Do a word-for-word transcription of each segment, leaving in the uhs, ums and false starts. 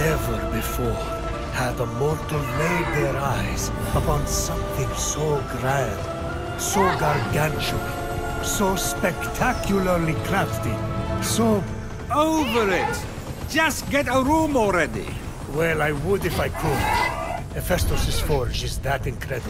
Never before had a mortal laid their eyes upon something so grand, so gargantuan, so spectacularly crafty, so... Over it! Just get a room already! Well, I would if I could. Hephaestus' forge is that incredible.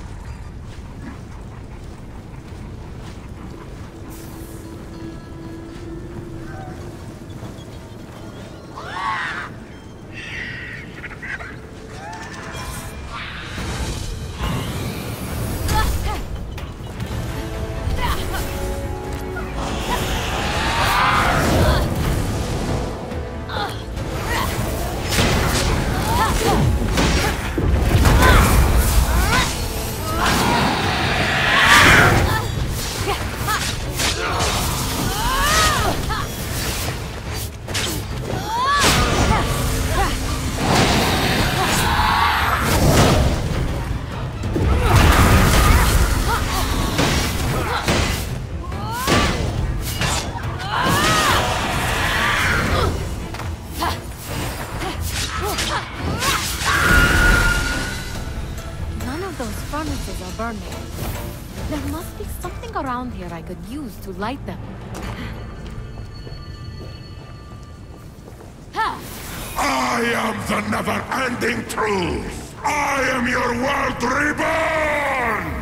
There must be something around here I could use to light them. I am the never-ending truth! I am your world reborn!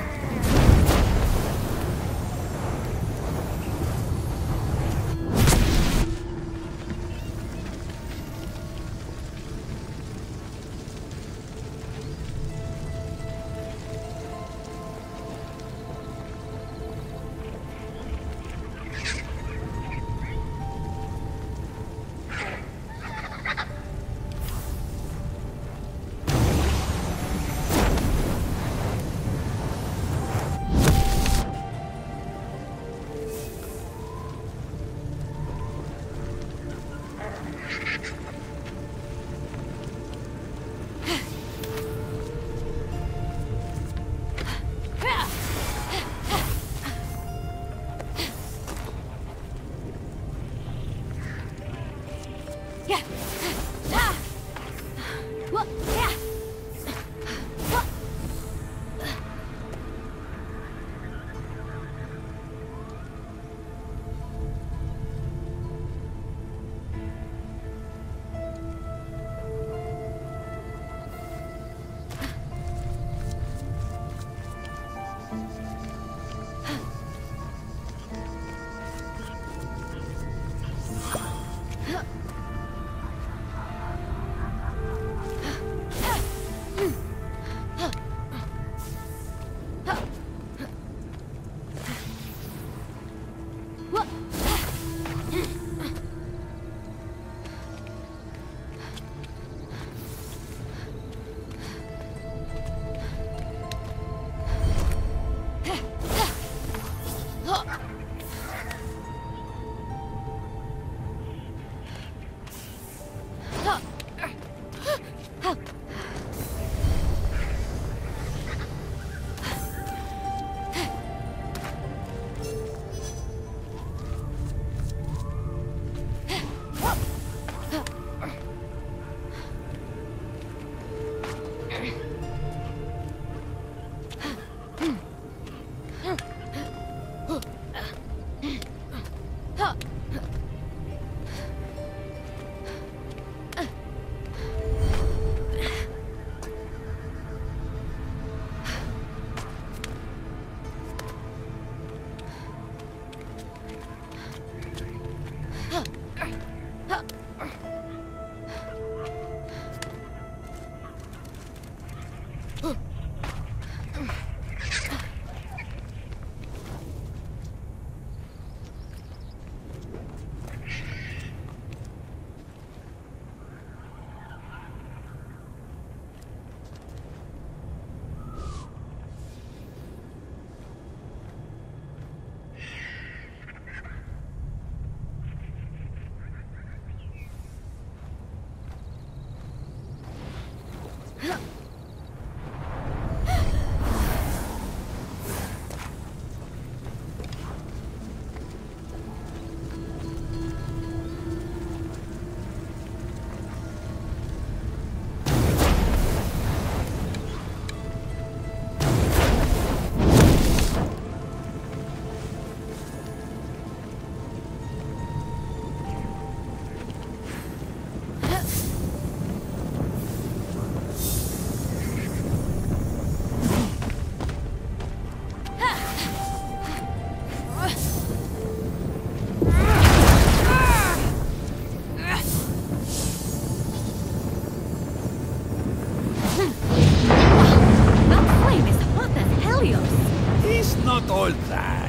It's not all that.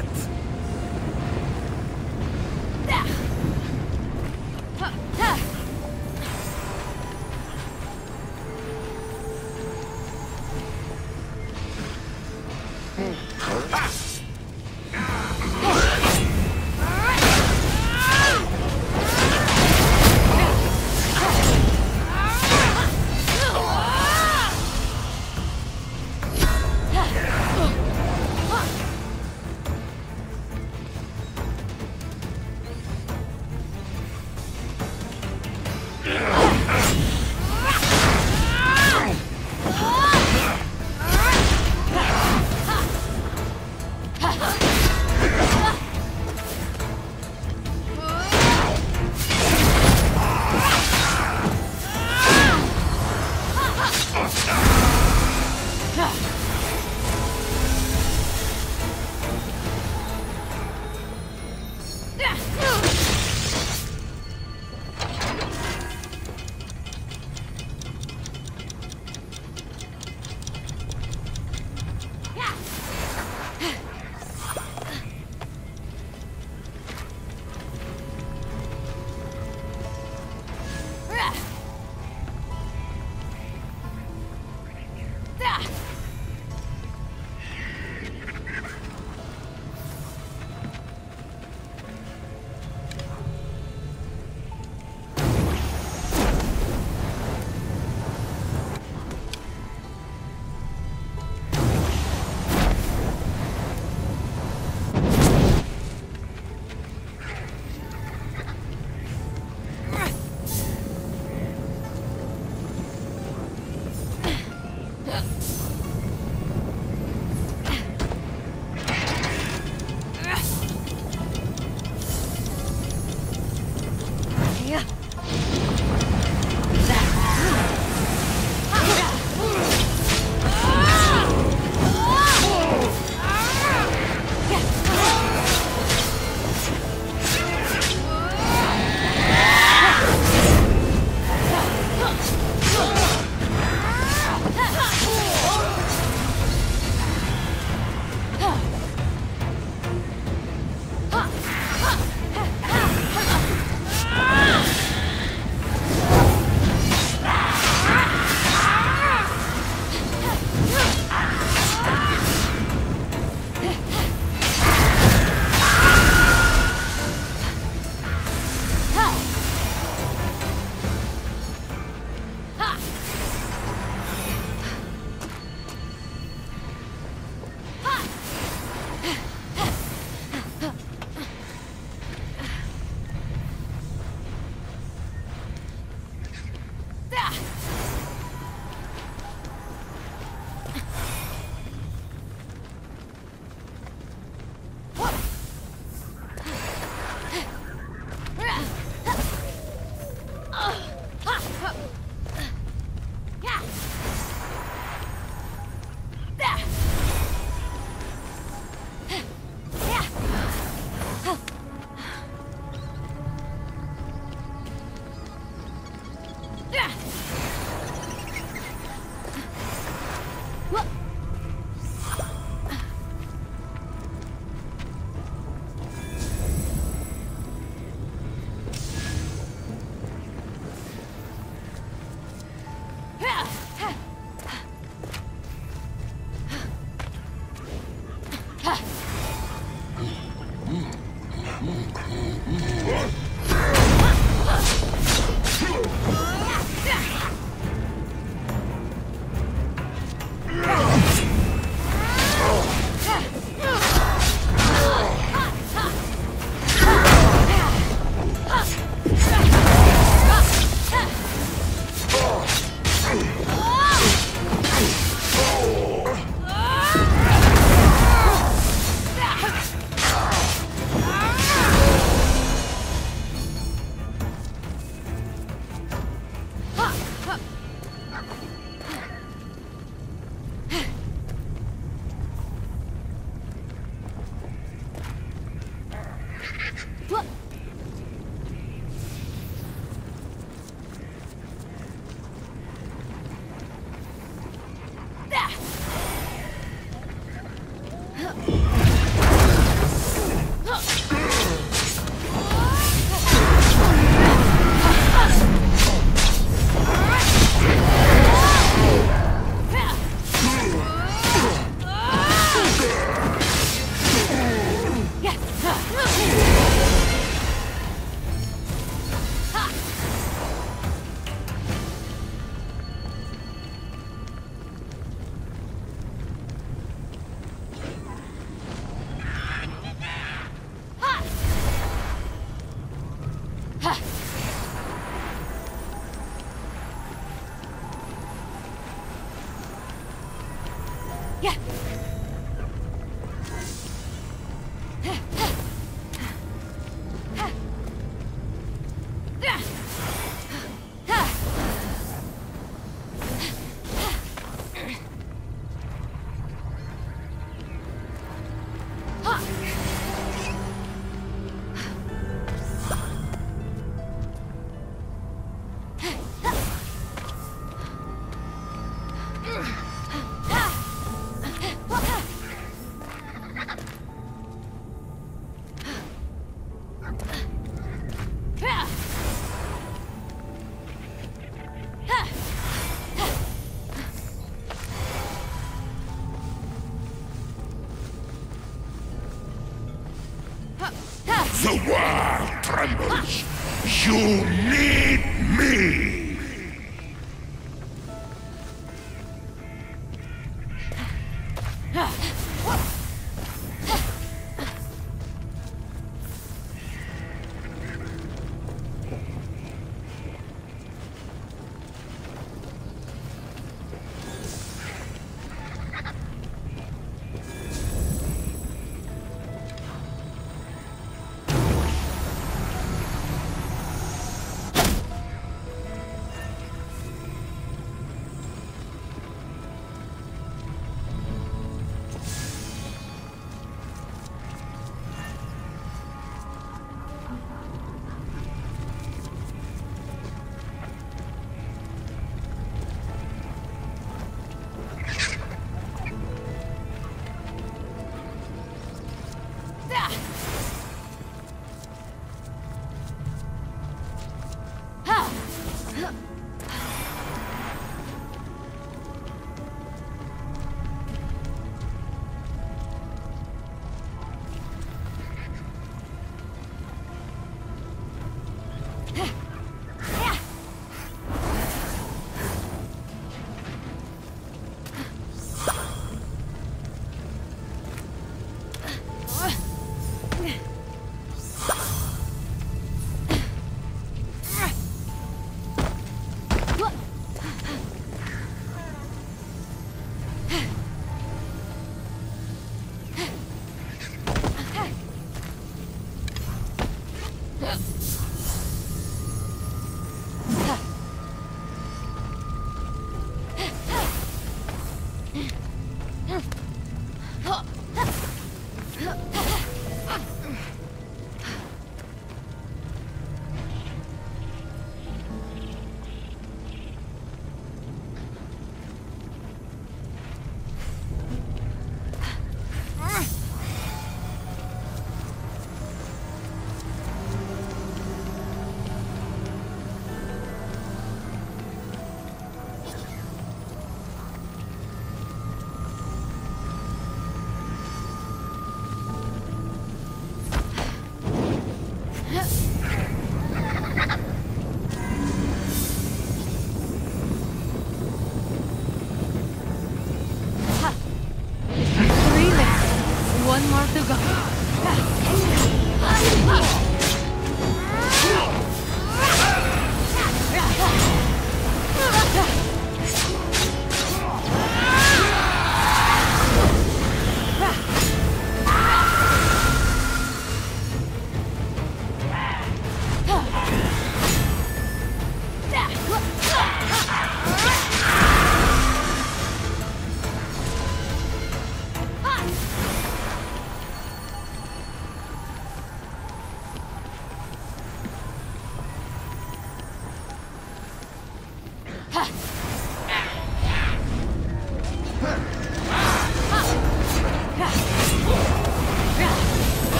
The world trembles. You need me.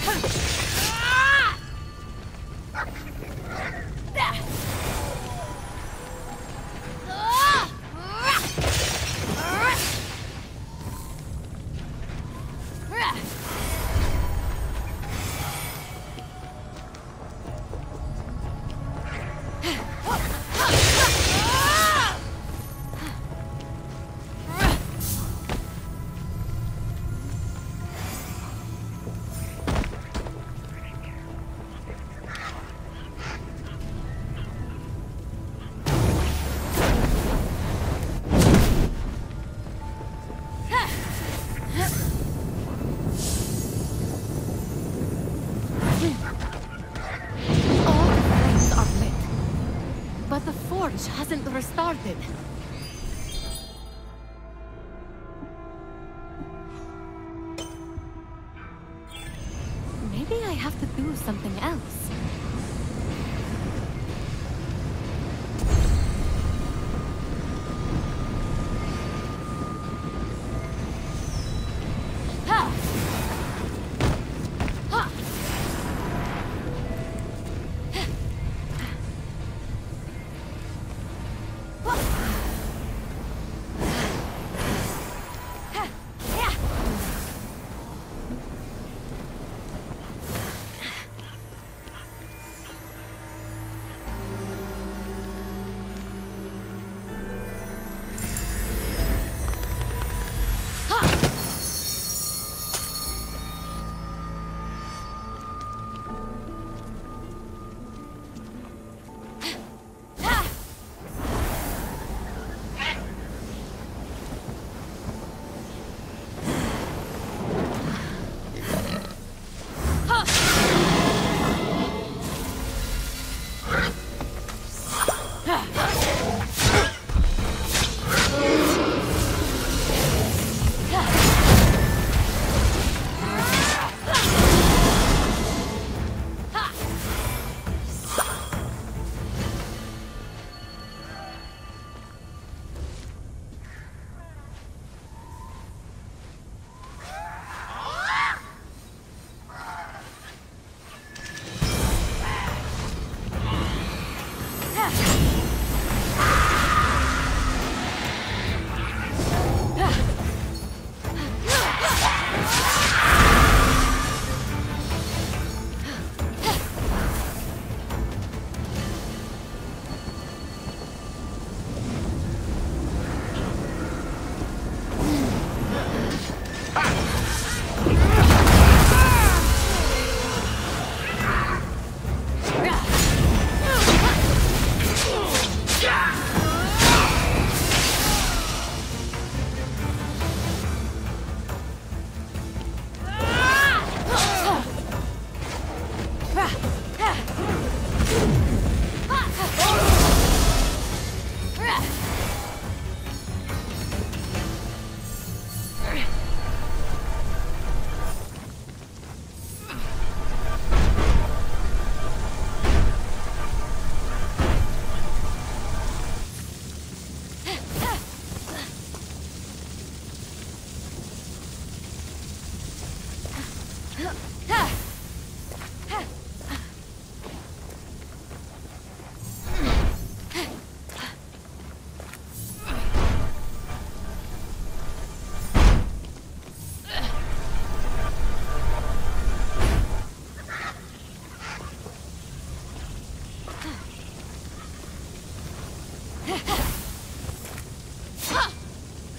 Hasn't restarted. Maybe I have to do something else.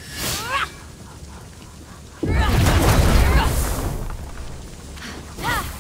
Ah!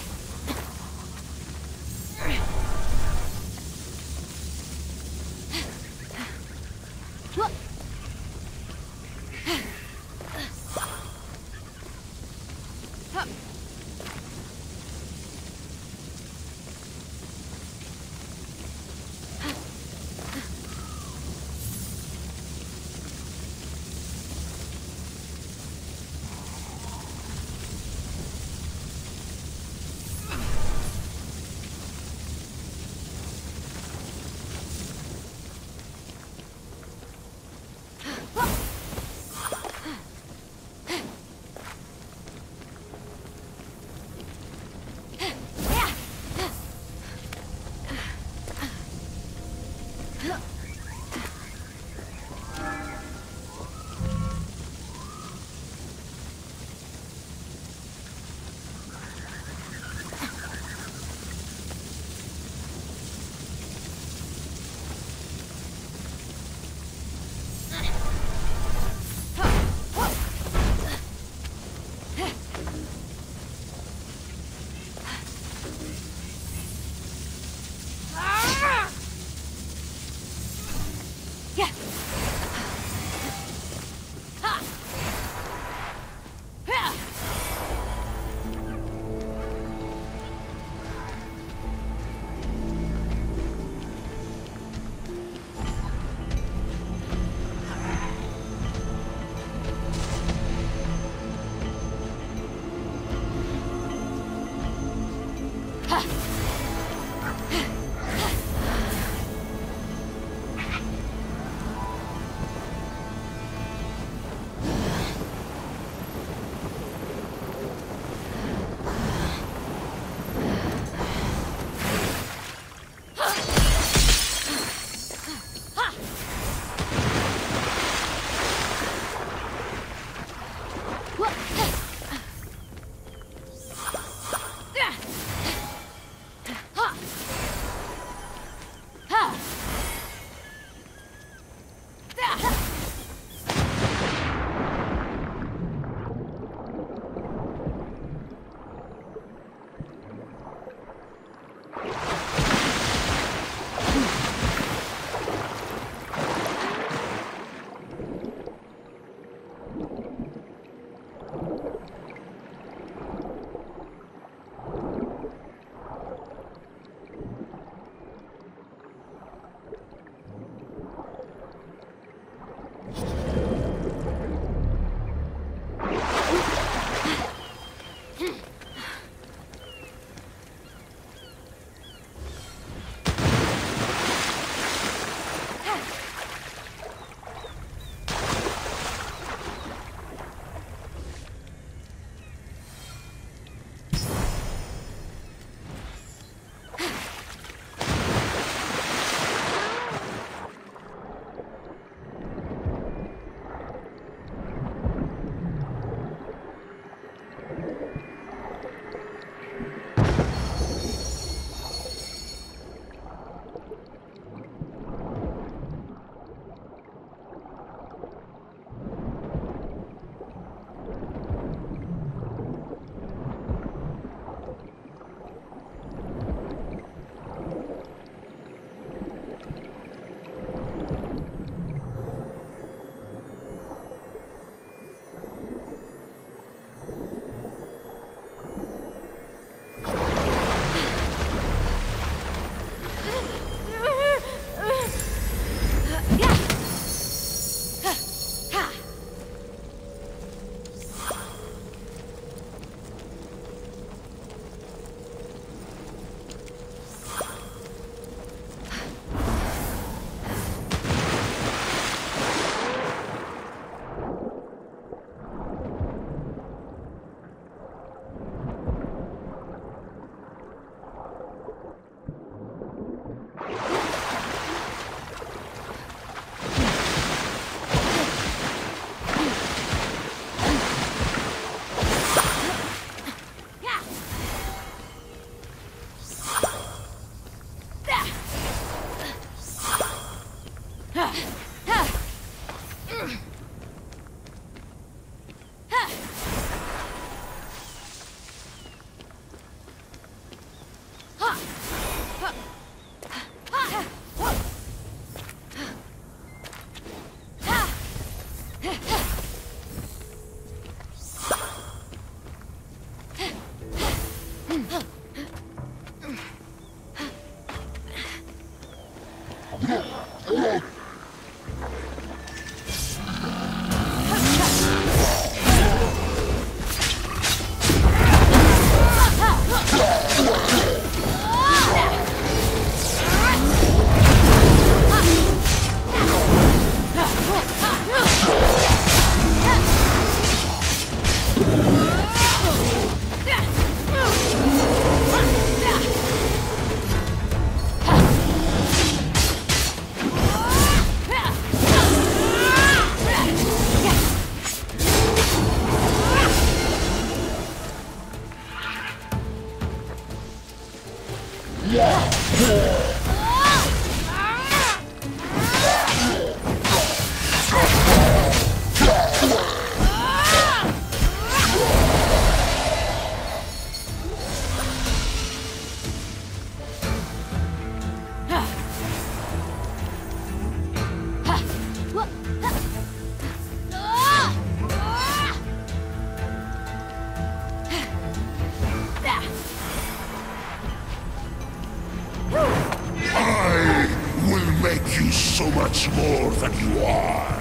So much more than you are.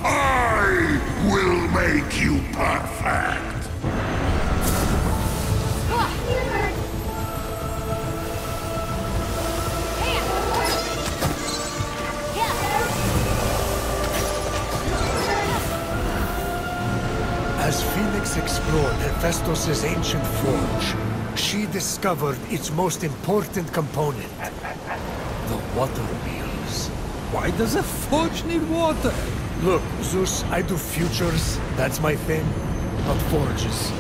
I will make you perfect. Hephaestus' ancient forge. She discovered its most important component, the water wheels. Why does a forge need water? Look, Zeus, I do futures, that's my thing, not forges.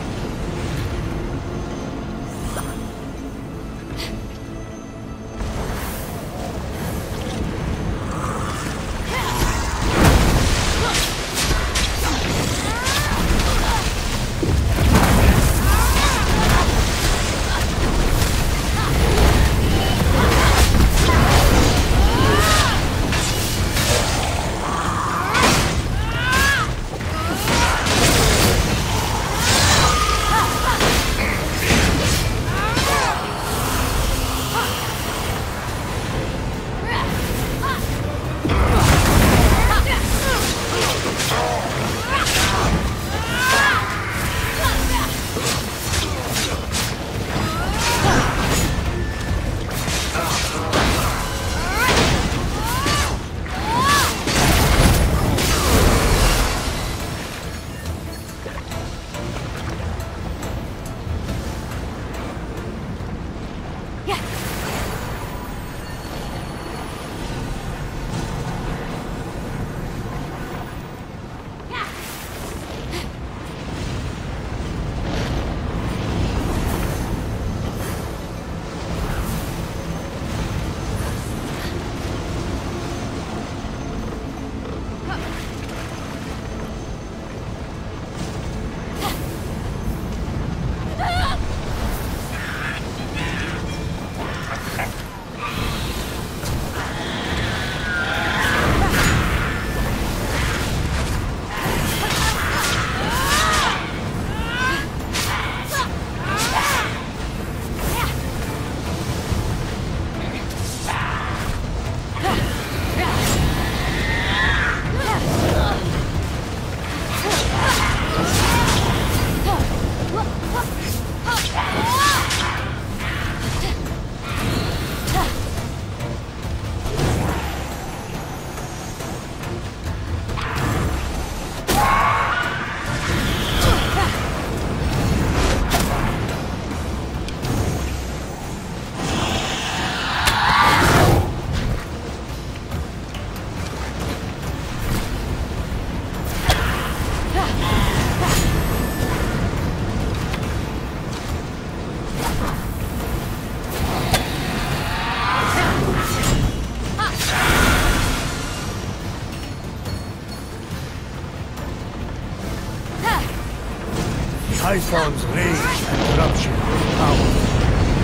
Typhon's rage and corruption were powerful,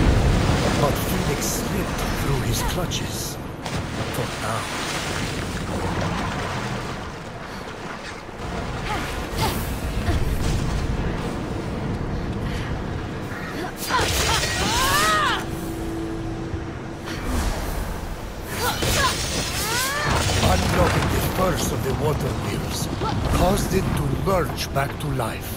but Phoenix slipped through his clutches. For now. Unlocking the first of the water wheels caused it to lurch back to life.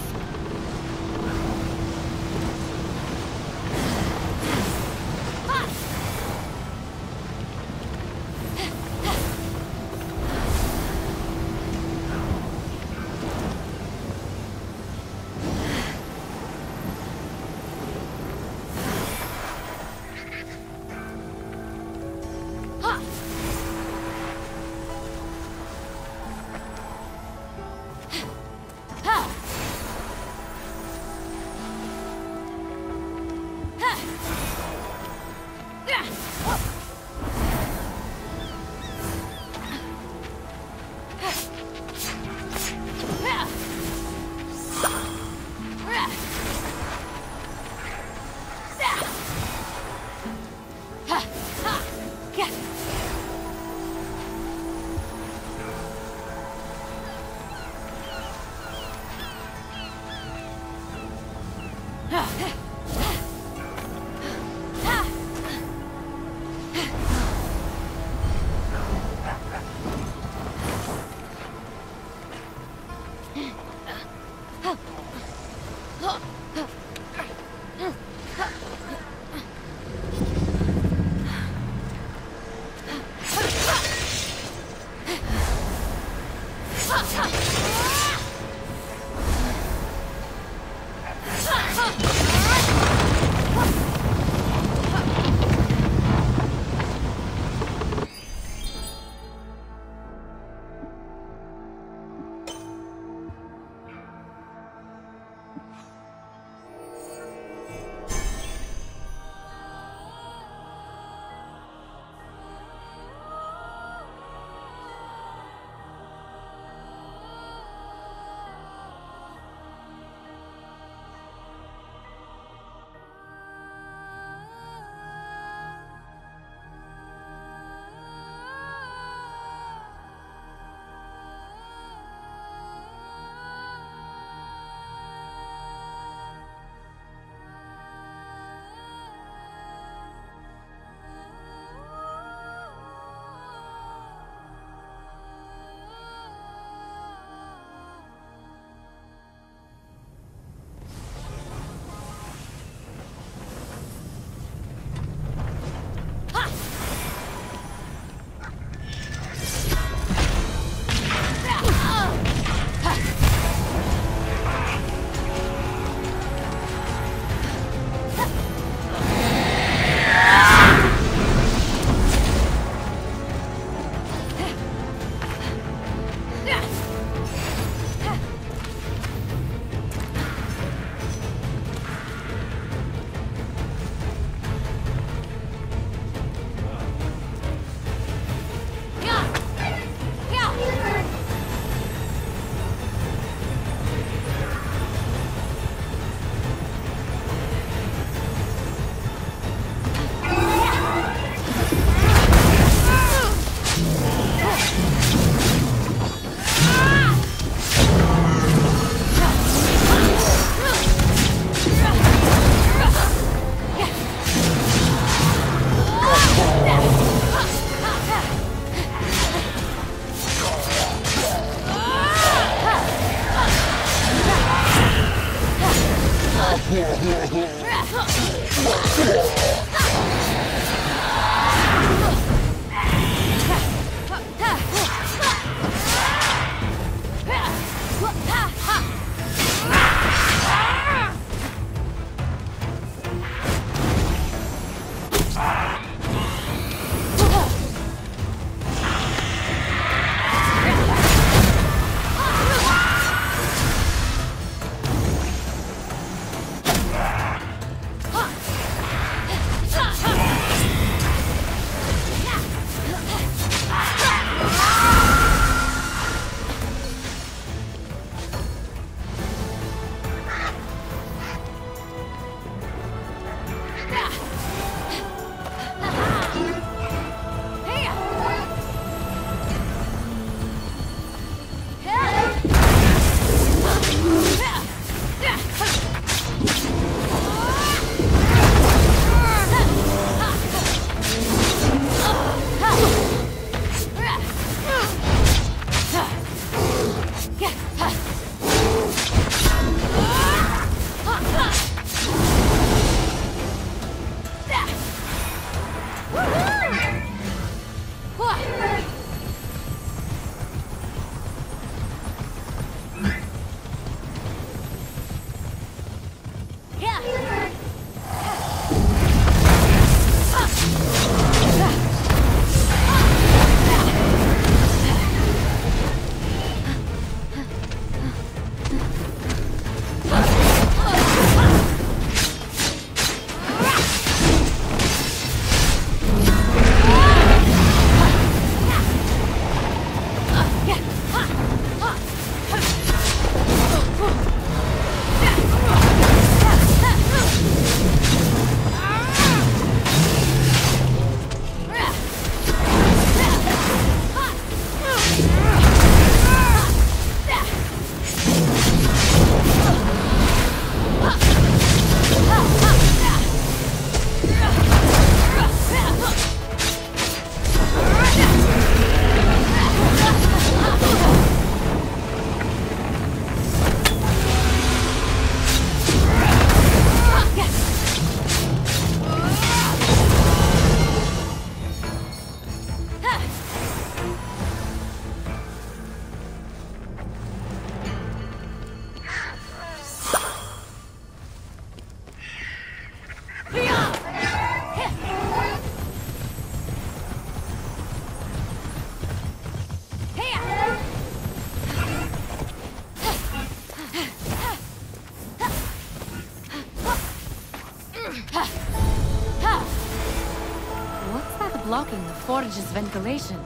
Blocking the forge's ventilation.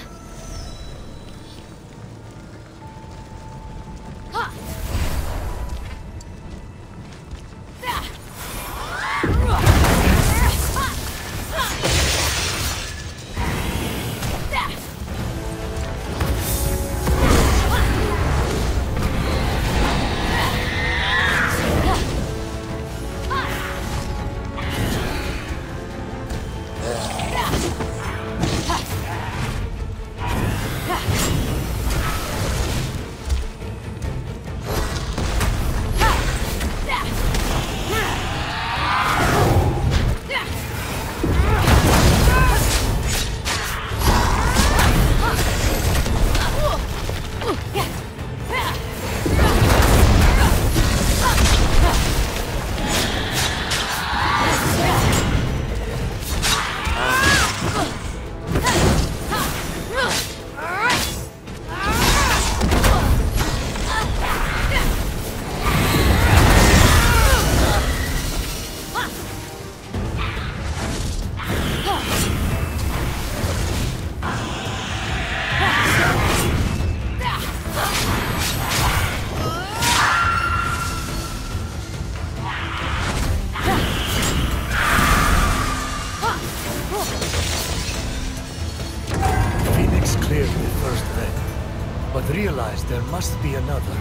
Realized there must be another.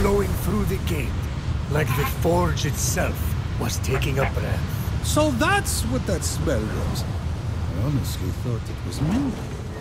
flowing through the gate, like the forge itself was taking a breath. So that's what that smell was. I honestly thought it was milk.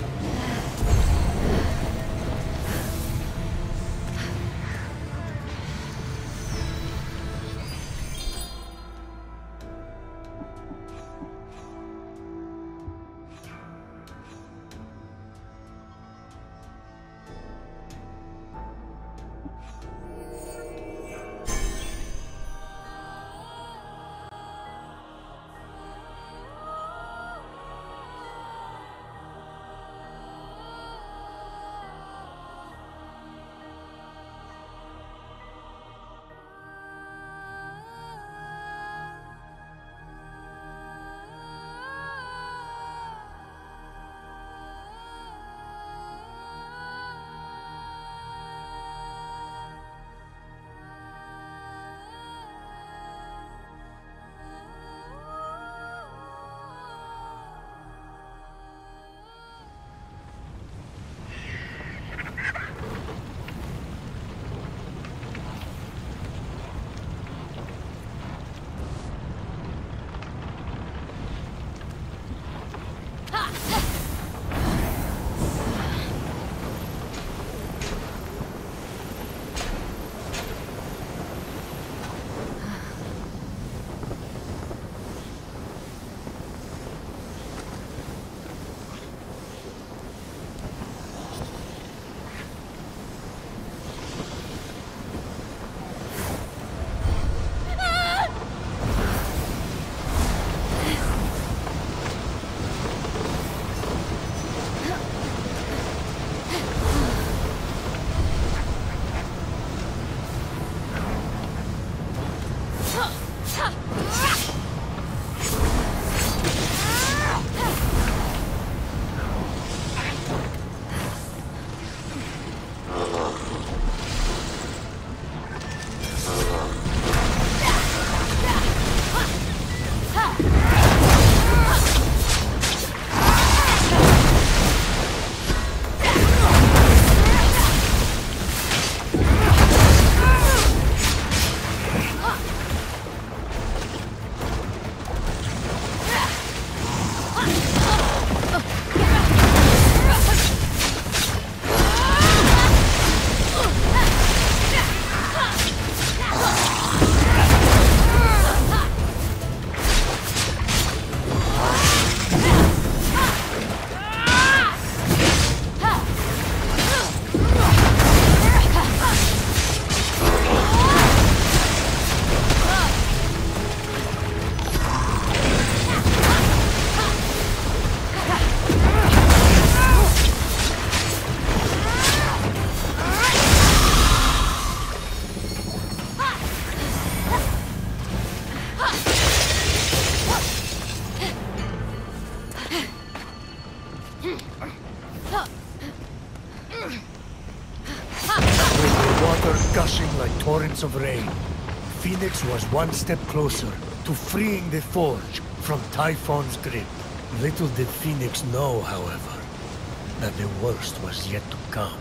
Torrents of rain, Phoenix was one step closer to freeing the forge from Typhon's grip. Little did Phoenix know, however, that the worst was yet to come.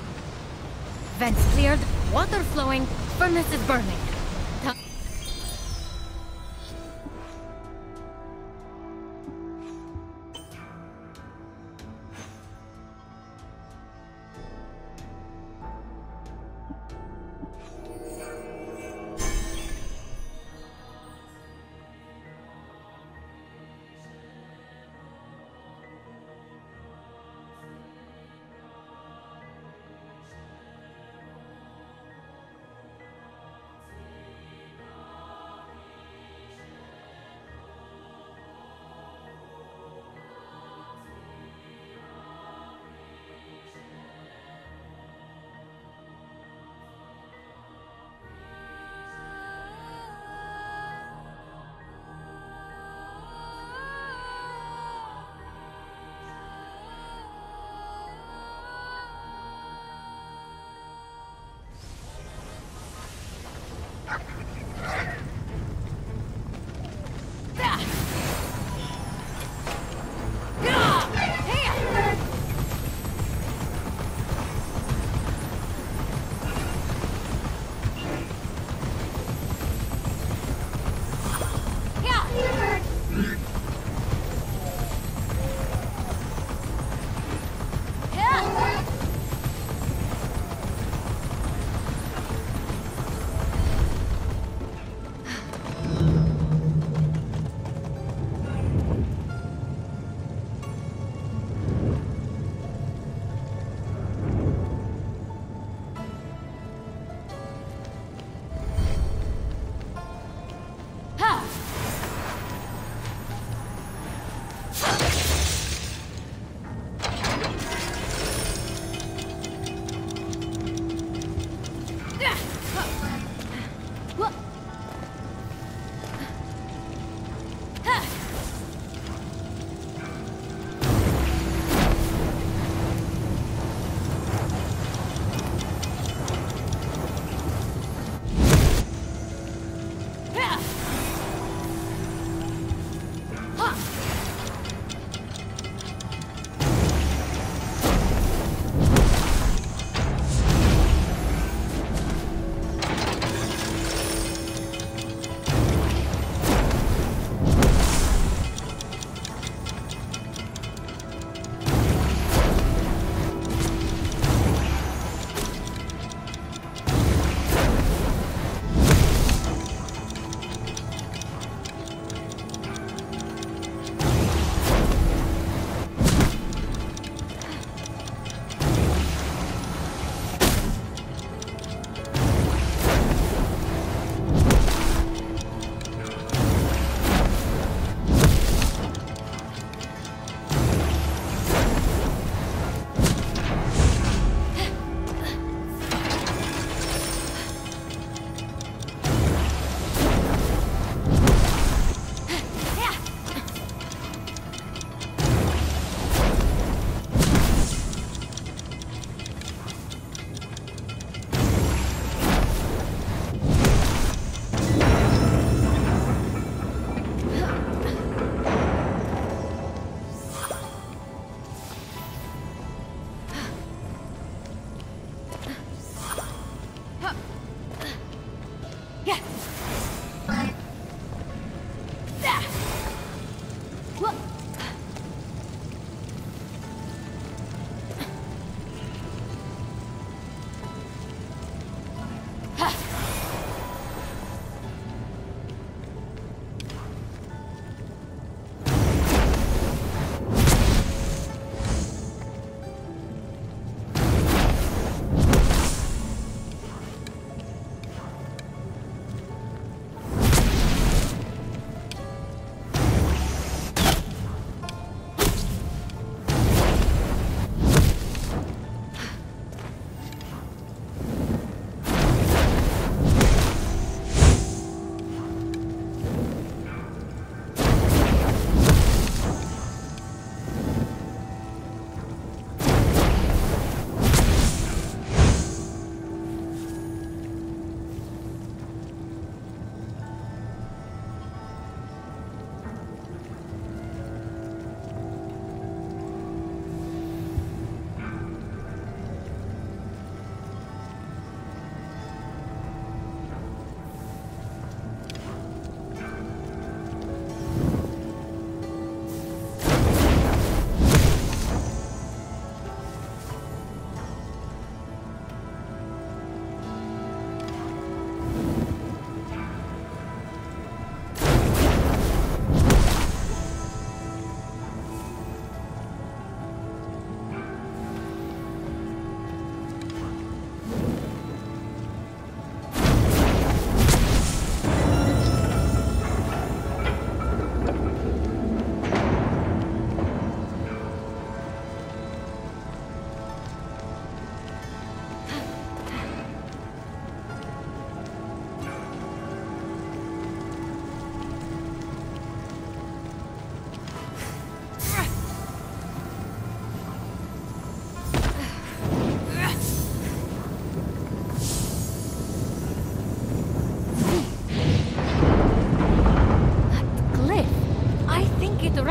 Vents cleared, water flowing, furnace is burning.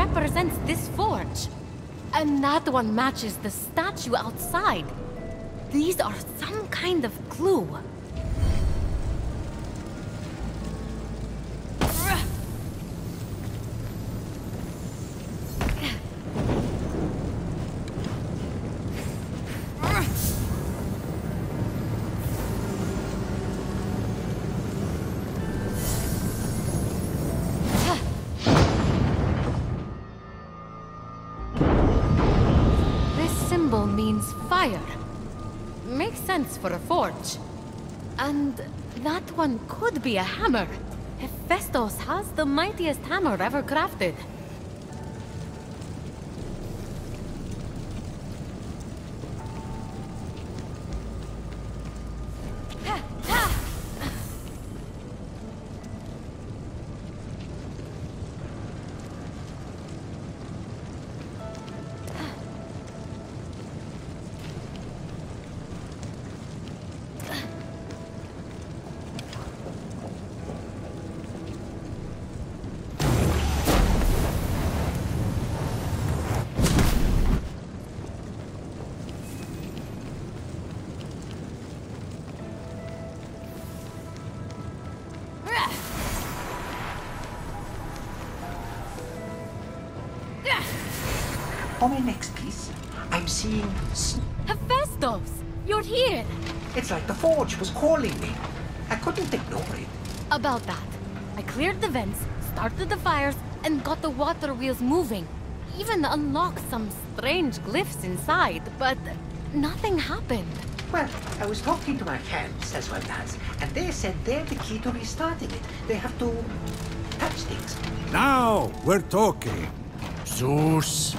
represents this forge. And that one matches the statue outside. These are some kind of clue. Means fire. Makes sense for a forge. And that one could be a hammer. Hephaestus has the mightiest hammer ever crafted. On my next piece, I'm seeing... Hephaestus! You're here! It's like the forge was calling me. I couldn't ignore it. About that, I cleared the vents, started the fires, and got the water wheels moving. Even unlocked some strange glyphs inside, but nothing happened. Well, I was talking to my friends as well as, and they said they're the key to restarting it. They have to touch things. Now we're talking. Zeus.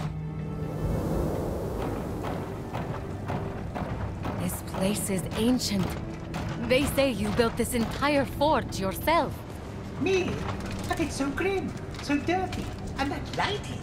This place is ancient. They say you built this entire forge yourself. Me? But it's so grim, so dirty, and that lighting.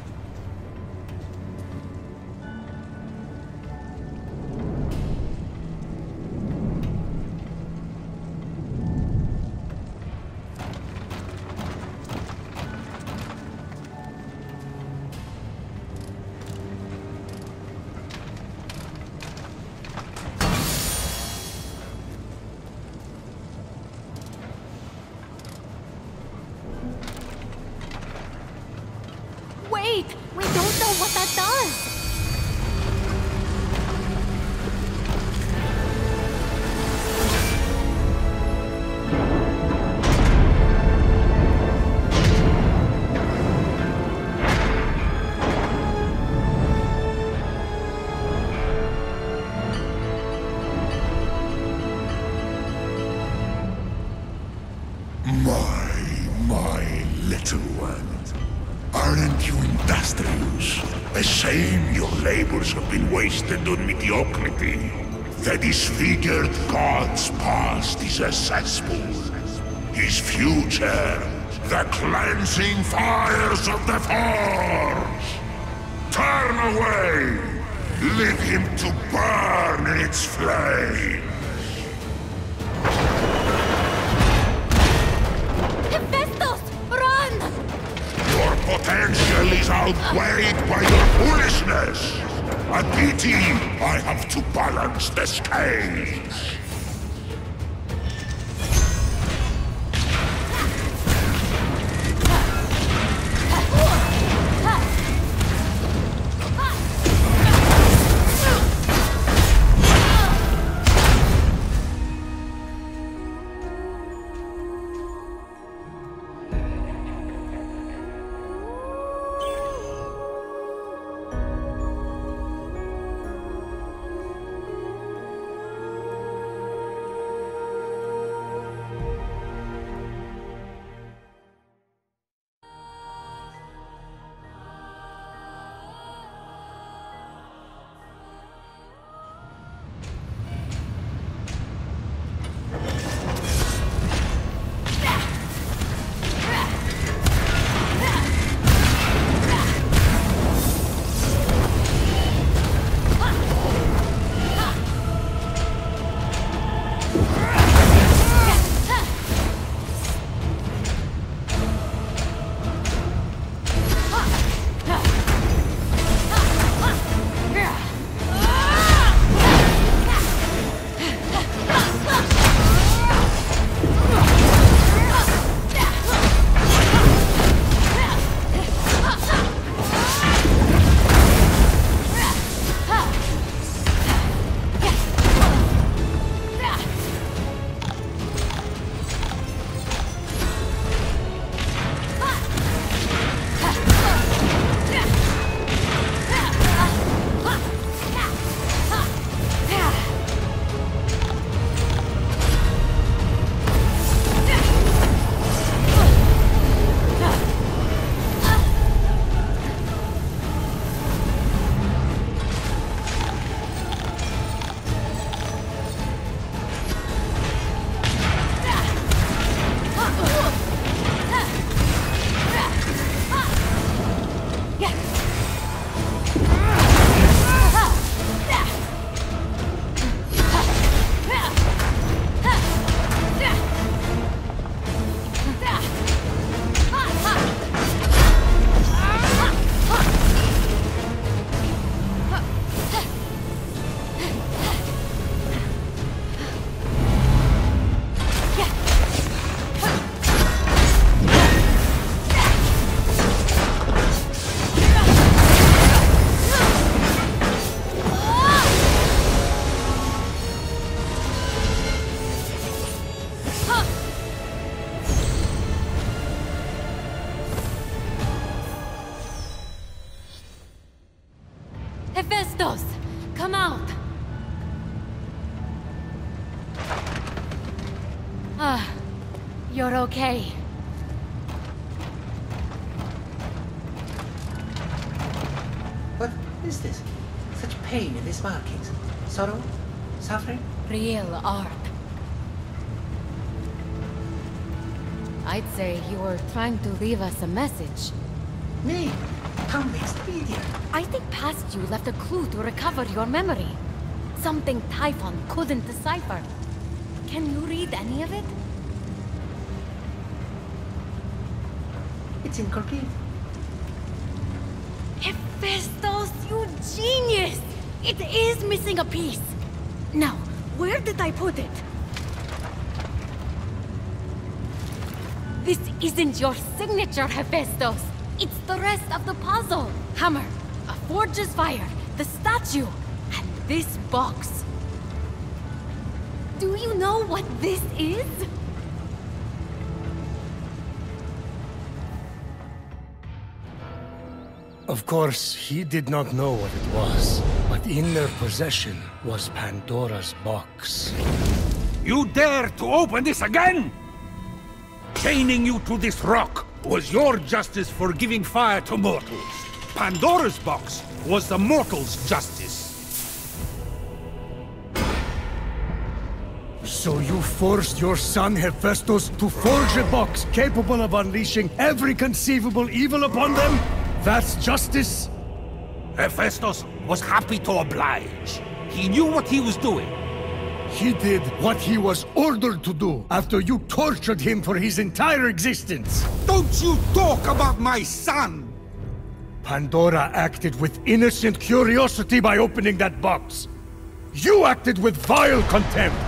Wait! We don't know what that does! My, my little one. Aren't you industrious? A shame your labors have been wasted on mediocrity. The disfigured god's past is a cesspool. His future, the cleansing fires of the forge. Turn away! Leave him to burn in its flame! Hephaestus! Run! Your potential is outweighed by your foolishness! A pity I have to balance the scales! okay. What is this? Such pain in these markings. Sorrow? Suffering? Real art. I'd say you were trying to leave us a message. Me? Come Expedia. I think past you left a clue to recover your memory. Something Typhon couldn't decipher. Can you read any of it? It's incomplete. Hephaestus, you genius! It is missing a piece. Now, where did I put it? This isn't your signature, Hephaestus. It's the rest of the puzzle. Hammer, a forge's fire, the statue, and this box. Do you know what this is? Of course, he did not know what it was, but in their possession was Pandora's box. You dare to open this again? Chaining you to this rock was your justice for giving fire to mortals. Pandora's box was the mortals' justice. So you forced your son Hephaestus to forge a box capable of unleashing every conceivable evil upon them? That's justice? Hephaestus was happy to oblige. He knew what he was doing. He did what he was ordered to do after you tortured him for his entire existence. Don't you talk about my son! Pandora acted with innocent curiosity by opening that box. You acted with vile contempt.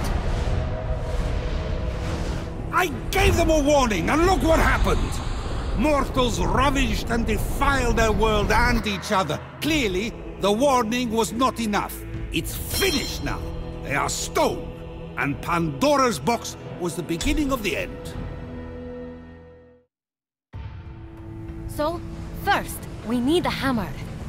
I gave them a warning, and look what happened! Mortals ravaged and defiled their world and each other. Clearly, the warning was not enough. It's finished now. They are stone. And Pandora's box was the beginning of the end. So, first, we need a hammer.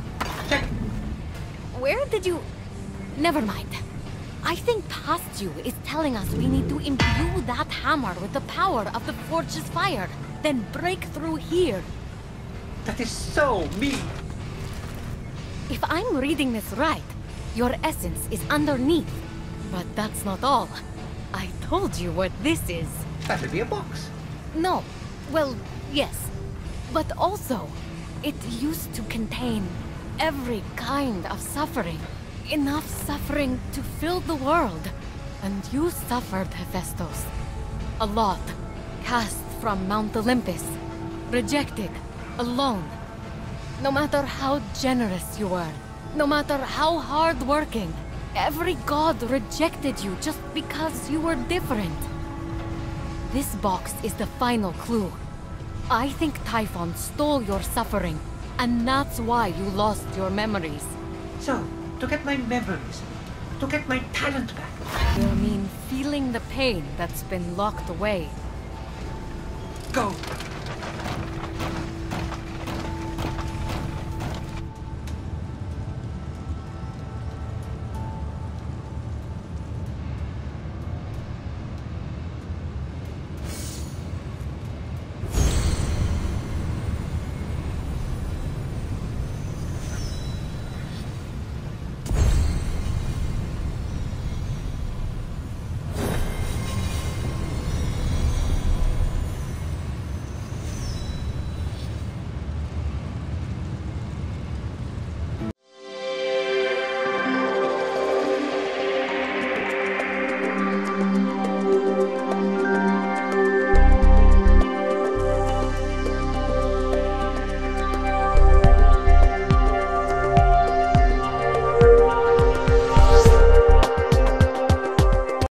Where did you... Never mind. I think past you is telling us we need to imbue that hammer with the power of the forge's fire, then break through here. That is so mean. If I'm reading this right, your essence is underneath. But that's not all. I told you what this is. That would be a box. No. Well, yes. But also, it used to contain every kind of suffering. Enough suffering to fill the world. And you suffered, Hephaestus. A lot. Cast from Mount Olympus. Rejected. Alone. No matter how generous you were. No matter how hard-working. Every god rejected you just because you were different. This box is the final clue. I think Typhon stole your suffering, and that's why you lost your memories. So, to get my memories, to get my talent back. You mean feeling the pain that's been locked away? Go.